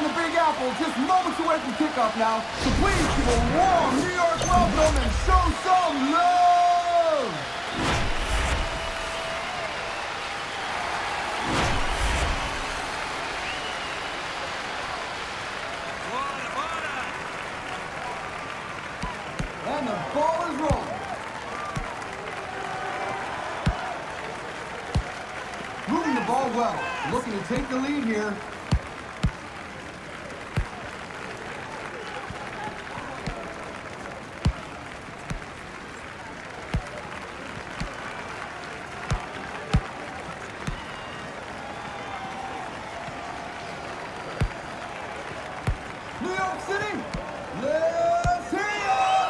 the Big Apple, just moments away from kickoff now. So please give a warm New York welcome and show some love! And the ball is rolling. Moving the ball well, looking to take the lead here. New York City, let's hear it!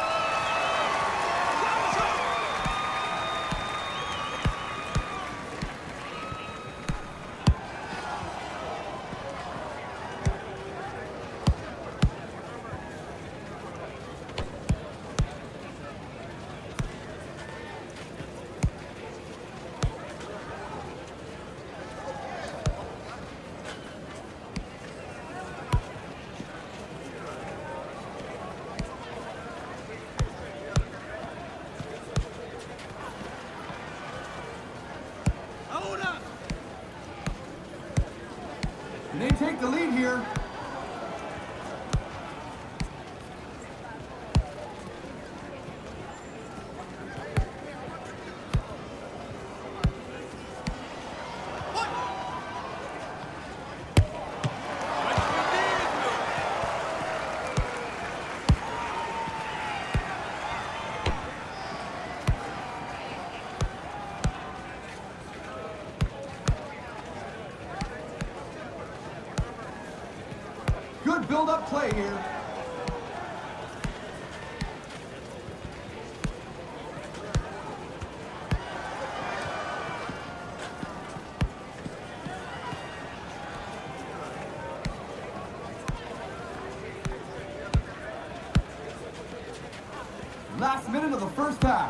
And they take the lead here. Good build-up play here. Last minute of the first half.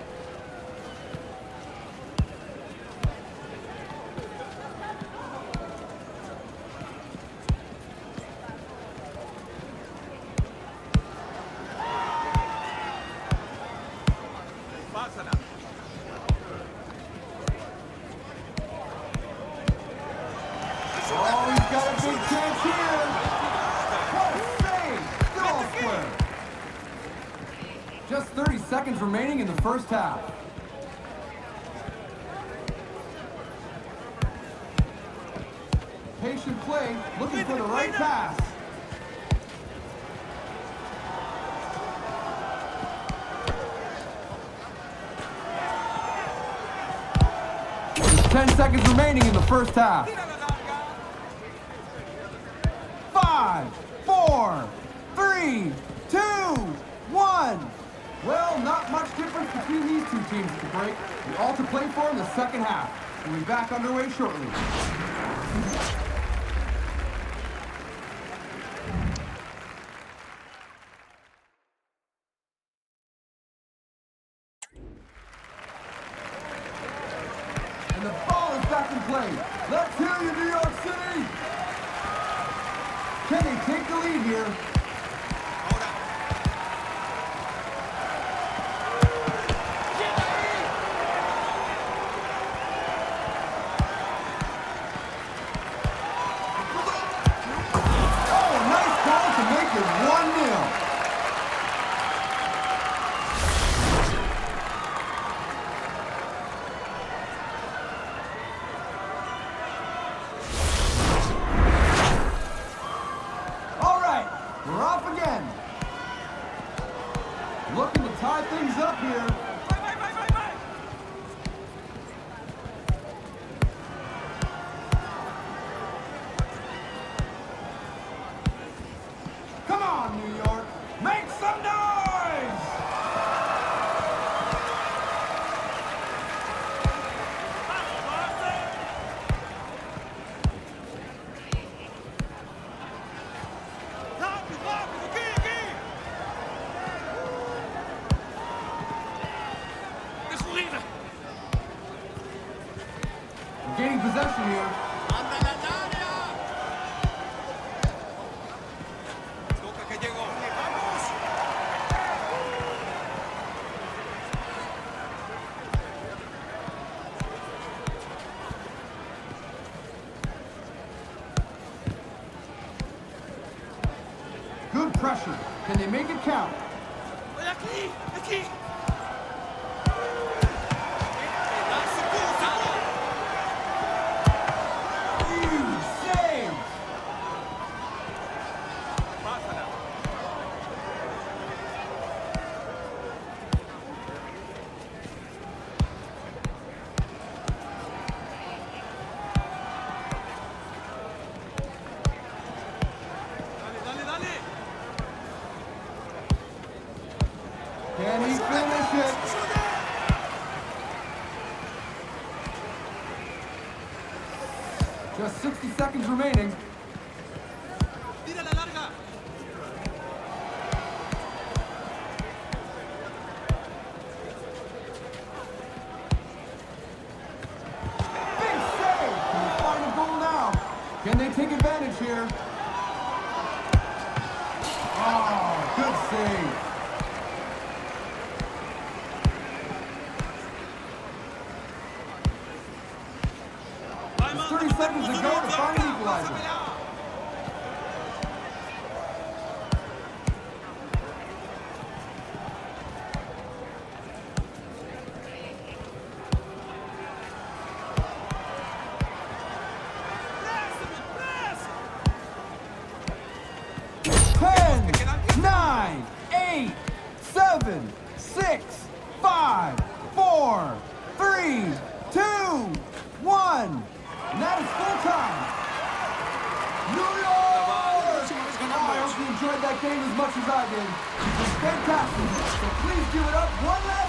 Oh, he's got a big chance here. What a save! Still all square. Just 30 seconds remaining in the first half. Patient play, looking for the right pass. There's 10 seconds remaining in the first half. 5, 4, 3, 2, 1. Well, not much difference between these two teams at the break. All to play for in the second half. We'll be back underway shortly. And the ball is back in play. Let's hear you, New York City! Can they take the lead here? Oh, nice call to make it 1-0. We're off again. Looking to tie things up here. Come on, New York. Make some noise! Gaining possession here. pressure. Can they make it count? Huge save! Can he finish it? Just 60 seconds remaining. Big save! Can they find a goal now? Can they take advantage here? Oh, good save. 30 seconds to go to find an equalizer. Ten, 9, 8, 7, 6, 5, 4, 3, 2, 1. And that is full time. New York! I hope you enjoyed that game as much as I did. It was fantastic. So please give it up one last